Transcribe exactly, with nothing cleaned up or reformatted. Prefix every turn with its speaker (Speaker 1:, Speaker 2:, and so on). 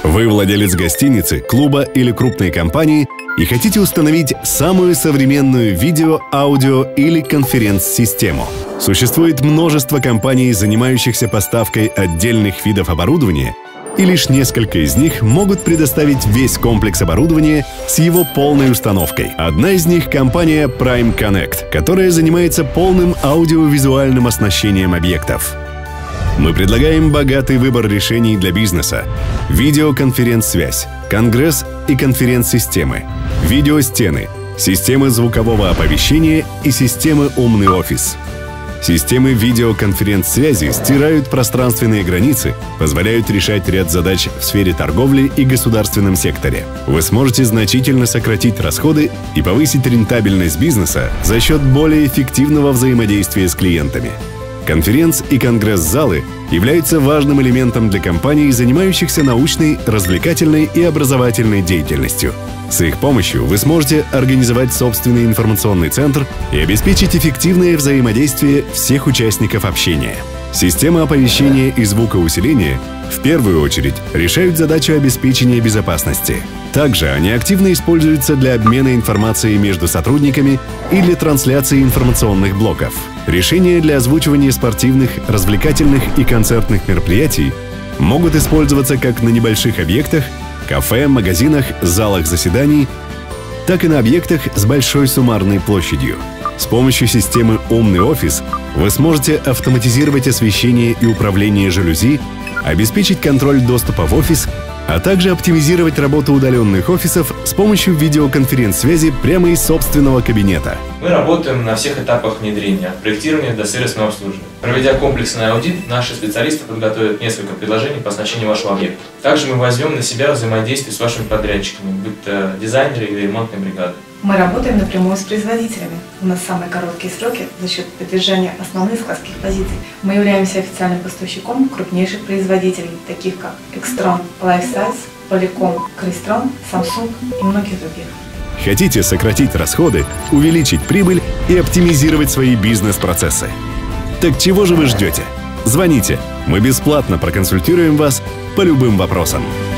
Speaker 1: Вы владелец гостиницы, клуба или крупной компании и хотите установить самую современную видео, аудио или конференц-систему. Существует множество компаний, занимающихся поставкой отдельных видов оборудования, и лишь несколько из них могут предоставить весь комплекс оборудования с его полной установкой. Одна из них — компания Prime Connect, которая занимается полным аудиовизуальным оснащением объектов. Мы предлагаем богатый выбор решений для бизнеса: видеоконференц-связь, конгресс и конференц-системы, видеостены, системы звукового оповещения и системы «Умный офис». Системы видеоконференц-связи стирают пространственные границы, позволяют решать ряд задач в сфере торговли и государственном секторе. Вы сможете значительно сократить расходы и повысить рентабельность бизнеса за счет более эффективного взаимодействия с клиентами. Конференц- и конгресс-залы являются важным элементом для компаний, занимающихся научной, развлекательной и образовательной деятельностью. С их помощью вы сможете организовать собственный информационный центр и обеспечить эффективное взаимодействие всех участников общения. Системы оповещения и звукоусиления в первую очередь решают задачу обеспечения безопасности. Также они активно используются для обмена информацией между сотрудниками и для трансляции информационных блоков. Решения для озвучивания спортивных, развлекательных и концертных мероприятий могут использоваться как на небольших объектах, кафе, магазинах, залах заседаний, так и на объектах с большой суммарной площадью. С помощью системы «Умный офис» вы сможете автоматизировать освещение и управление жалюзи, обеспечить контроль доступа в офис, а также оптимизировать работу удаленных офисов с помощью видеоконференц-связи прямо из собственного кабинета.
Speaker 2: Мы работаем на всех этапах внедрения, от проектирования до сервисного обслуживания. Проведя комплексный аудит, наши специалисты подготовят несколько предложений по оснащению вашего объекта. Также мы возьмем на себя взаимодействие с вашими подрядчиками, будь то дизайнеры или ремонтные бригады.
Speaker 3: Мы работаем напрямую с производителями. У нас самые короткие сроки за счет поддержания основных складских позиций. Мы являемся официальным поставщиком крупнейших производителей, таких как Extron, Lifesize, Polycom, Crestron, Samsung и многих других.
Speaker 1: Хотите сократить расходы, увеличить прибыль и оптимизировать свои бизнес-процессы? Так чего же вы ждете? Звоните, мы бесплатно проконсультируем вас по любым вопросам.